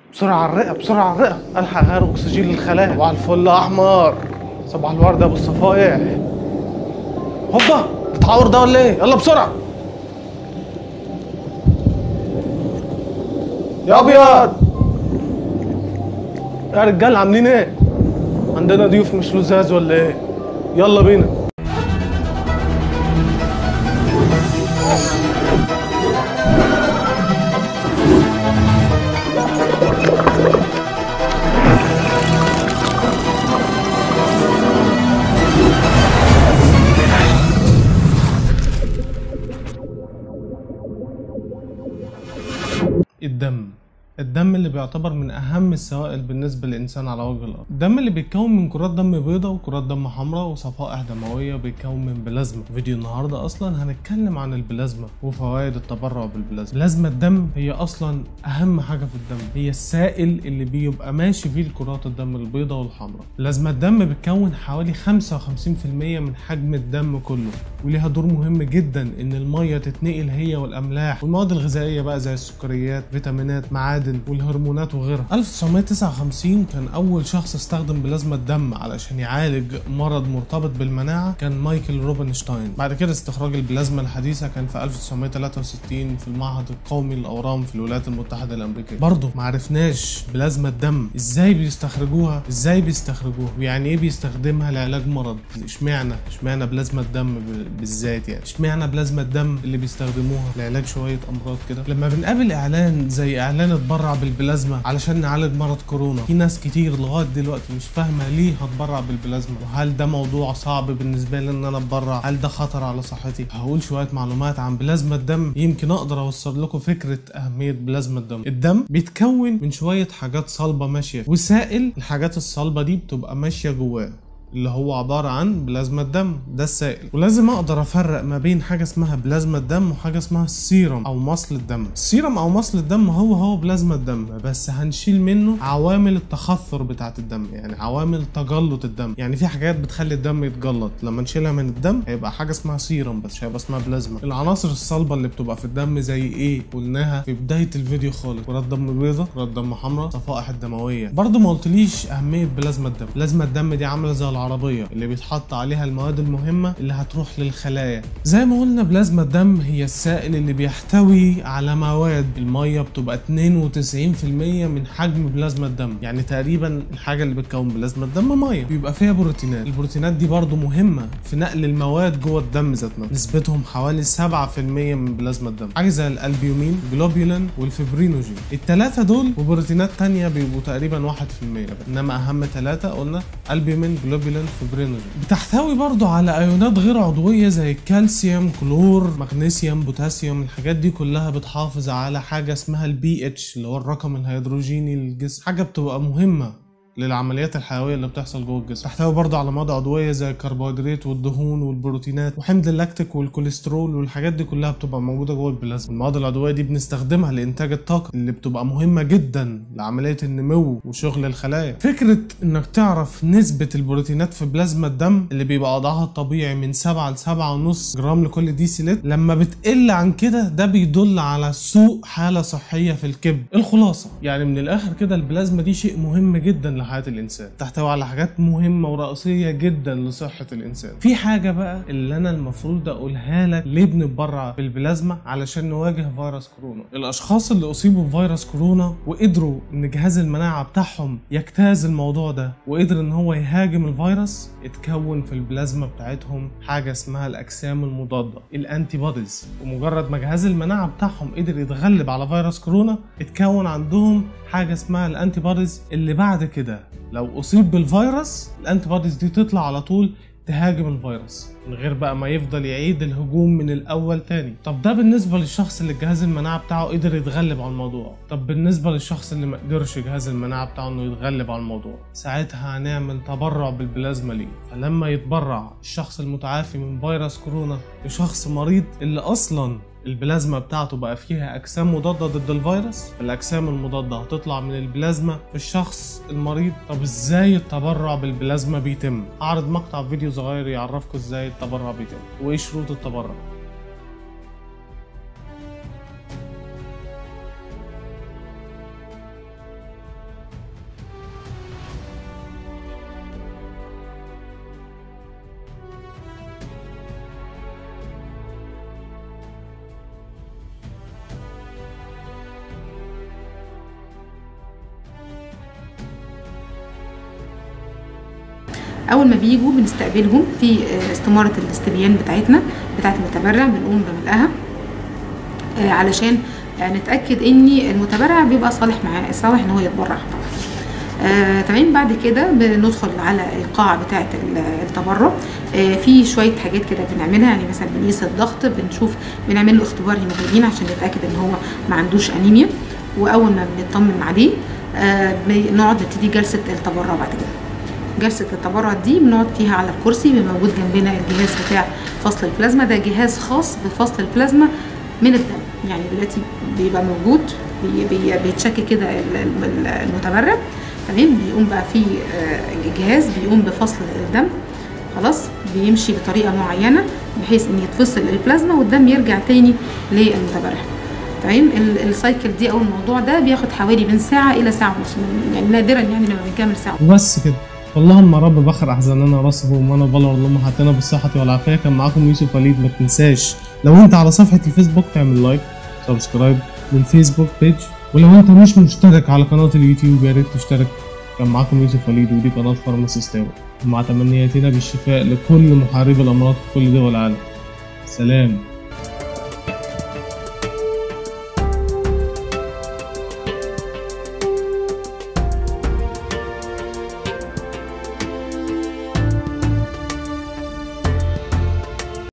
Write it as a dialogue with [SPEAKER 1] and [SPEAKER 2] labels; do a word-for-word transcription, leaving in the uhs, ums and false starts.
[SPEAKER 1] بسرعة على الرئة، بسرعة على الرئة، الحق غير اكسجين للخلايا. صباح الفل يا احمر، صباح الورد يا ابو الصفايح. هوبا، التعور ده ولا ايه؟ يلا بسرعة يا ابيض. يا رجال عاملين ايه؟ عندنا ضيوف مش لزاز ولا ايه؟ يلا بينا. الدم الدم اللي بيعتبر من اهم السوائل بالنسبه للانسان على وجه الارض. الدم اللي بيتكون من كرات دم بيضاء وكرات دم حمراء وصفائح دمويه بيتكون من بلازما. فيديو النهارده اصلا هنتكلم عن البلازما وفوائد التبرع بالبلازما. بلازما الدم هي اصلا اهم حاجه في الدم، هي السائل اللي بيبقى ماشي فيه الكرات الدم البيضاء والحمراء. بلازما الدم بتكون حوالي خمسة وخمسين في المية من حجم الدم كله، وليها دور مهم جدا ان الميه تتنقل هي والاملاح والمواد الغذائيه بقى زي السكريات، فيتامينات، معادن والهرمونات وغيرها. ألف وتسعمية وتسعة وخمسين كان اول شخص استخدم بلازما الدم علشان يعالج مرض مرتبط بالمناعه، كان مايكل روبنشتاين. بعد كده استخراج البلازما الحديثه كان في ألف وتسعمية وتلاتة وستين في المعهد القومي للاورام في الولايات المتحده الامريكيه. برضه معرفناش بلازما الدم ازاي بيستخرجوها، ازاي بيستخرجوها ويعني ايه بيستخدمها لعلاج مرض. اشمعنى اشمعنى بلازما الدم بالذات، يعني اشمعنى بلازما الدم اللي بيستخدموها لعلاج شويه امراض كده. لما بنقابل اعلان زي اعلان اتبرع بالبلازما علشان نعالج مرض كورونا، في ناس كتير لغايه دلوقتي مش فاهمه ليه هتبرع بالبلازما، وهل ده موضوع صعب بالنسبه لي ان انا اتبرع، هل ده خطر على صحتي. هقول شويه معلومات عن بلازما الدم يمكن اقدر اوصل لكم فكره اهميه بلازما الدم. الدم بيتكون من شويه حاجات صلبه ماشيه وسائل، الحاجات الصلبه دي بتبقى ماشيه جواه اللي هو عبارة عن بلازما الدم، ده السائل. ولازم اقدر افرق ما بين حاجة اسمها بلازما الدم وحاجة اسمها السيرم او مصل الدم. السيرم او مصل الدم هو هو بلازما الدم، بس هنشيل منه عوامل التخثر بتاعة الدم، يعني عوامل تجلط الدم. يعني في حاجات بتخلي الدم يتجلط، لما نشيلها من الدم هيبقى حاجة اسمها سيرم بس مش هيبقى اسمها بلازما. العناصر الصلبة اللي بتبقى في الدم زي ايه؟ قلناها في بداية الفيديو خالص، كرات دم بيضاء، كرات دم حمراء، صفائح الدموية. برضه ما قلتليش اهمية بلازما الدم. بلازما الدم دي عاملة زي العربية اللي بيتحط عليها المواد المهمة اللي هتروح للخلايا. زي ما قلنا بلازما الدم هي السائل اللي بيحتوي على مواد. المية بتبقى اتنين وتسعين في المية من حجم بلازما الدم، يعني تقريبا الحاجة اللي بتكون بلازما الدم مية. بيبقى فيها بروتينات، البروتينات دي برضو مهمة في نقل المواد جوه الدم ذات نفسه، نسبتهم حوالي سبعة في المية من بلازما الدم. حاجة زي الالبيومين، جلوبولين والفبرينوجين، التلاتة دول وبروتينات تانية بيبقوا تقريبا واحد في المية، انما اهم تلاتة قلنا البيومين، جلوبولين، فبرينوجين. بتحتوي برضو على ايونات غير عضويه زي الكالسيوم، كلور، مغنيسيوم، بوتاسيوم. الحاجات دي كلها بتحافظ على حاجه اسمها البي اتش اللي هو الرقم الهيدروجيني للجسم، حاجه بتبقى مهمه للعمليات الحيويه اللي بتحصل جوه الجسم. تحتوي برضه على مواد عضويه زي الكربوهيدرات والدهون والبروتينات وحمض اللاكتيك والكوليسترول، والحاجات دي كلها بتبقى موجوده جوه البلازما. المواد العضويه دي بنستخدمها لانتاج الطاقه اللي بتبقى مهمه جدا لعمليه النمو وشغل الخلايا. فكره انك تعرف نسبه البروتينات في بلازما الدم اللي بيبقى وضعها الطبيعي من سبعة ل سبعة ونص جرام لكل ديسيلتر، لما بتقل عن كده ده بيدل على سوء حاله صحيه في الكبد. الخلاصه يعني من الاخر كده البلازما دي شيء مهم جدا حياة الإنسان، تحتوي على حاجات مهمة ورئيسية جدا لصحة الإنسان. في حاجة بقى اللي أنا المفروض أقولها لك، ليه بنتبرع بالبلازما؟ علشان نواجه فيروس كورونا. الأشخاص اللي أصيبوا بفيروس كورونا وقدروا إن جهاز المناعة بتاعهم يجتاز الموضوع ده وقدر إن هو يهاجم الفيروس، اتكون في البلازما بتاعتهم حاجة اسمها الأجسام المضادة، الأنتي بوديز. ومجرد ما جهاز المناعة بتاعهم قدر يتغلب على فيروس كورونا، اتكون عندهم حاجة اسمها الأنتي بوديز، اللي بعد كده لو أصيب بالفيروس الأنتي بوديز دي تطلع على طول تهاجم الفيروس من غير بقى ما يفضل يعيد الهجوم من الأول تاني. طب ده بالنسبة للشخص اللي جهاز المناعة بتاعه قدر يتغلب على الموضوع. طب بالنسبة للشخص اللي ما قدرش جهاز المناعة بتاعه إنه يتغلب على الموضوع، ساعتها هنعمل تبرع بالبلازما ليه. فلما يتبرع الشخص المتعافي من فيروس كورونا لشخص مريض اللي أصلا البلازما بتاعته بقى فيها اجسام مضاده ضد الفيروس، الاجسام المضاده هتطلع من البلازما في الشخص المريض. طب ازاي التبرع بالبلازما بيتم؟ هعرض مقطع فيديو صغير يعرفكم ازاي التبرع بيتم وايه شروط التبرع.
[SPEAKER 2] اول ما بيجوا بنستقبلهم في استماره الاستبيان بتاعتنا بتاعت المتبرع، بنقوم بملئها علشان نتاكد ان المتبرع بيبقى صالح معاه صالح ان هو يتبرع. آه، تمام. بعد كده بندخل على القاعة بتاعة التبرع. آه، في شوية حاجات كده بنعملها، يعني مثلا بنقيس الضغط، بنشوف بنعمل له اختبار هيموجلوبين عشان نتأكد ان هو ما عندوش انيميا، واول ما بنطمن عليه آه، بنقعد نبتدي جلسة التبرع. بعد كده جلسة التبرع دي بنقعد فيها على الكرسي، موجود جنبنا الجهاز بتاع فصل البلازما، ده جهاز خاص بفصل البلازما من الدم، يعني دلوقتي بيبقى موجود بي بي بيتشك كده المتبرع، تمام. بيقوم بقى في جهاز بيقوم بفصل الدم، خلاص بيمشي بطريقه معينه بحيث ان يتفصل البلازما والدم يرجع تاني للمتبرع، تمام. السايكل دي او الموضوع ده بياخد حوالي من ساعه الى ساعه ونص، يعني نادرا يعني لما بنكمل ساعه.
[SPEAKER 1] وبس كده. اللهم رب بخر احزاننا راسهم وانا بلغ اللهم حتنا بالصحه والعافيه. كان معاكم يوسف وليد. ما تنساش لو انت على صفحه الفيسبوك تعمل لايك سبسكرايب للفيسبوك بيج، ولو انت مش مشترك على قناه اليوتيوب يا ريت تشترك. كان معاكم يوسف وليد، ودي قناه فارماسيستاوي، مع تمنياتنا بالشفاء لكل محاربي الامراض في كل دول العالم. سلام.